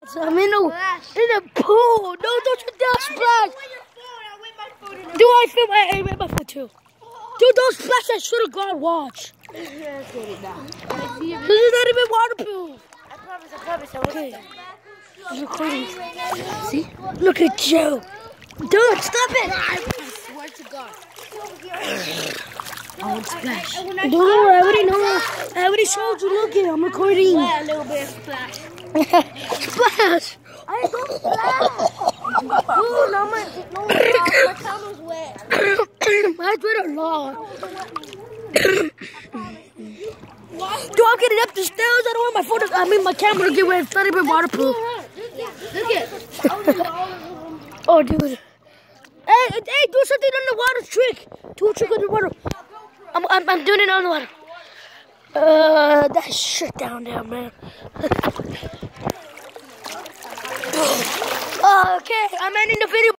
So I'm in the pool. No, don't you dare splash. Do I film? I made my phone too. Dude, don't splash. I should have gone watch. This is not even waterproof. I promise. Okay. I'm recording. See? Look at you. Dude, stop it. I swear to God. I won't splash. Don't worry, I already know. I already showed you. Look at I'm recording. A little bit of splash. Splash. I don't splash. Dude, no, my camera's wet. Mine's wet a lot. Dude, I'm getting up the stairs. I don't want my phone to, my camera to get wet. It's not even waterproof. Look at. Oh, dude. Hey, do something on the water trick. Do a trick on the water. I'm doing it on the water. That shit down there, man. Okay, I'm ending the video.